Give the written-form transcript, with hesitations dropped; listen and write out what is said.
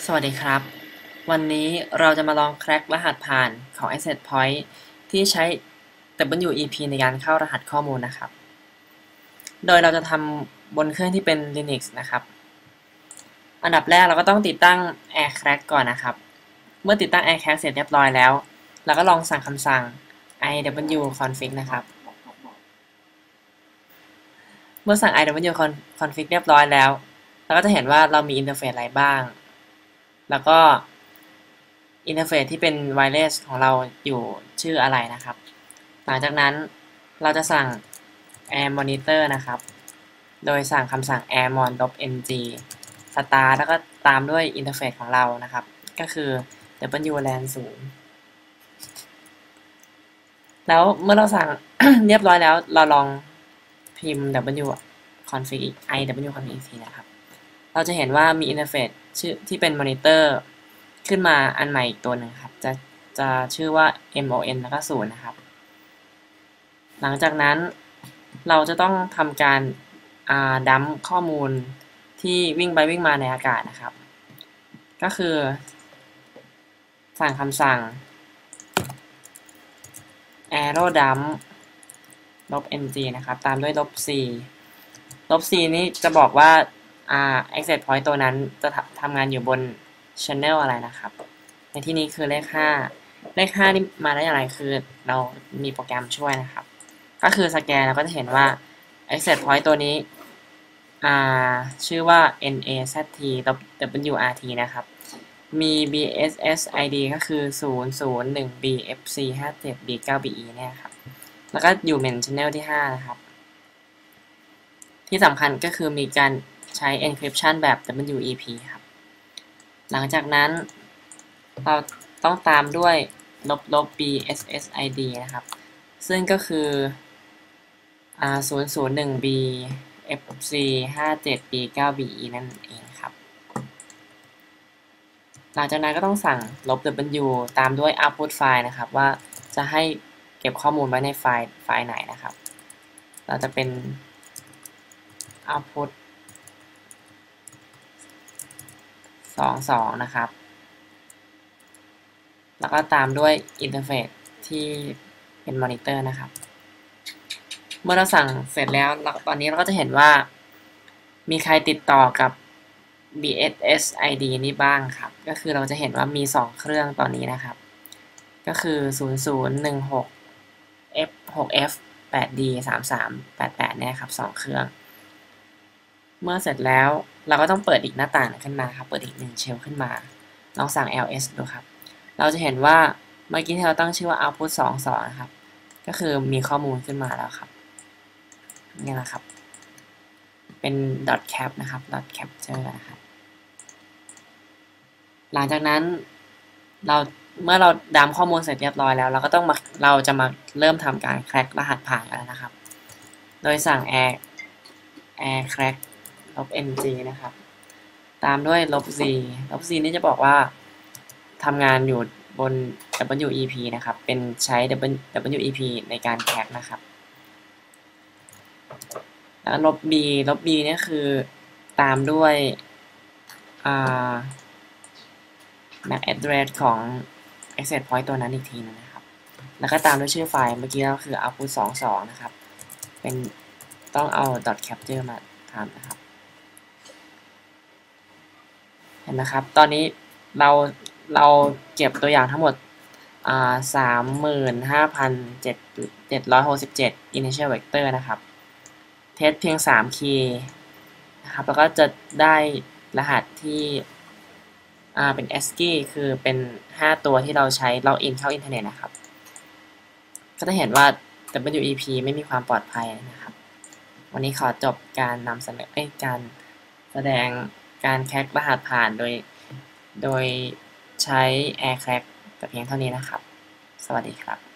สวัสดีครับวันนี้เราจะมาลองแคร็กรหัสผ่านของ Access Point ที่ใช้ WEP ในการเข้ารหัสข้อมูลนะครับโดยเราจะทำบนเครื่องที่เป็น Linux นะครับอันดับแรกเราก็ต้องติดตั้ง AirCrack ก่อนนะครับเมื่อติดตั้ง AirCrack เสร็จเรียบร้อยแล้วเราก็ลองสั่งคำสั่ง iwconfig นะครับเมื่อสั่ง iwconfig เรียบร้อยแล้วเราก็จะเห็นว่าเรามีอินเทอร์เฟซอะไรบ้างแล้วก็อินเทอร์เฟซที่เป็น wireless ของเราอยู่ชื่ออะไรนะครับหลังจากนั้นเราจะสั่ง air monitor นะครับโดยสั่งคำสั่ง airmon.ng start แล้วก็ตามด้วยอินเทอร์เฟซของเรานะครับก็คือ wlan 0แล้วเมื่อเราสั่ง เรียบร้อยแล้วเราลองพิมพ์ wconfig iwconfig อีกทีนะครับเราจะเห็นว่ามีอินเทอร์เฟซชื่อที่เป็นมอนิเตอร์ขึ้นมาอันใหม่อีกตัวหนึ่งครับจะชื่อว่า mon แล้วก็0นะครับหลังจากนั้นเราจะต้องทำการดัมป์ข้อมูลที่วิ่งไปวิ่งมาในอากาศนะครับก็คือสั่งคำสั่ง arrow_dump -ng นะครับตามด้วย-cนี้จะบอกว่าaccess point ตัวนั้นจะทำงานอยู่บน channel อะไรนะครับในที่นี้คือเลข5นี่มาได้อย่างไรคือเรามีโปรแกรมช่วยนะครับก็คือสแกนเราก็จะเห็นว่า access point ตัวนี้ชื่อว่า NAZT-WRT นะครับมี BSS ID ก็คือ 001BFC57B9BE เนี่ยครับแล้วก็อยู่ main channel ที่ 5 นะครับที่สำคัญก็คือมีการใช้ encryption แบบ WEP ครับหลังจากนั้นเราต้องตามด้วย-BSS ID นะครับซึ่งก็คือ001BFC57B9BE นั่นเองครับหลังจากนั้นก็ต้องสั่ง-W ตามด้วย output file นะครับว่าจะให้เก็บข้อมูลไว้ในไฟล์ไหนนะครับเราจะเป็น output 22นะครับแล้วก็ตามด้วยอินเทอร์เฟซที่เป็นมอนิเตอร์นะครับเมื่อเราสั่งเสร็จแล้วตอนนี้เราก็จะเห็นว่ามีใครติดต่อกับ BSS ID นี้บ้างครับก็คือเราจะเห็นว่ามี2เครื่องตอนนี้นะครับก็คือ0016F6F8D3388เนี่ยครับ2เครื่องเมื่อเสร็จแล้วเราก็ต้องเปิดอีกหน้าต่างขึ้นมาครับเปิดอีก1เชลขึ้นมาลองสั่ง ls ดูครับเราจะเห็นว่าเมื่อกี้ที่เราตั้งชื่อว่า output 22นะครับก็คือมีข้อมูลขึ้นมาแล้วครับนี่แหละครับเป็น .cap นะครับ .capture นะครับหลังจากนั้นเมื่อเราดัมข้อมูลเสร็จเรียบร้อยแล้วเราจะมาเริ่มทำการแคร็กรหัสผ่านกันแล้วนะครับโดยสั่ง aircrack -ng นะครับตามด้วย-c -c นี่จะบอกว่าทำงานอยู่บน WEP นะครับเป็นใช้ WEP ในการแคร็กนะครับแล้ว-b เนี่ยคือตามด้วย MAC address ของ access point ตัวนั้นอีกทีนึงนะครับแล้วก็ตามด้วยชื่อไฟล์เมื่อกี้ก็คือ output 22นะครับเป็นต้องเอา .capture มาทำนะครับเห็นไหมครับตอนนี้เราเก็บตัวอย่างทั้งหมด35,767 initial vector นะครับเทสเพียง3 key นะครับแล้วก็จะได้รหัสที่เป็น ASCII คือเป็น5ตัวที่เราใช้ล็อกอินเข้าอินเทอร์เน็ตนะครับก็จะเห็นว่า WEP ไม่มีความปลอดภัยนะครับวันนี้ขอจบการนำเสนอการแสดงการแคร็กรหัสผ่านโดยใช้ AirCrack แต่เพียงเท่านี้นะครับสวัสดีครับ